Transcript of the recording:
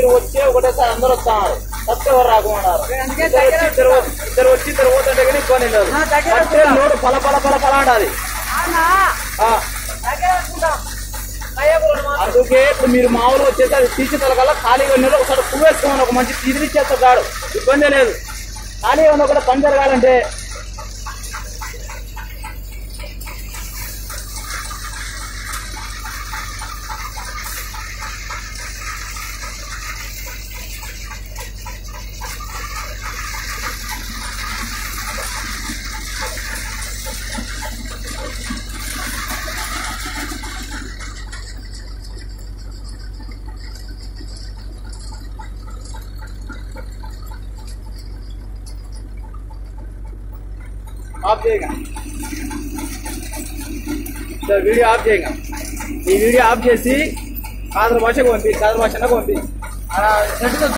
వచ్చే ఒకటేసారి అందరూ వస్తున్నారు, తప్ప ఎవరు రాకున్నారు. ఇద్దరు వచ్చి ఇద్దరు పోతుంటే కానీ ఇబ్బంది లేదు. లోడు పల పల పల పల అంటది. అందుకే ఇప్పుడు మీరు మామూలుగా వచ్చేసి అది తీసి తలకల్లా ఖాళీగా ఉన్న ఒకసారి పువ్వు వేసుకోమని ఒక మంచి తీసి ఇచ్చేస్తాడు, ఇబ్బంది లేదు. ఖాళీగా ఉన్న కూడా పని జరగాలంటే ఆఫ్ చేయగా వీడియో ఆఫ్ చేయగా ఈ వీడియో ఆఫ్ చేసి కాదర్ భాషకు పంపి, కాదర్ భాషకు పంపి.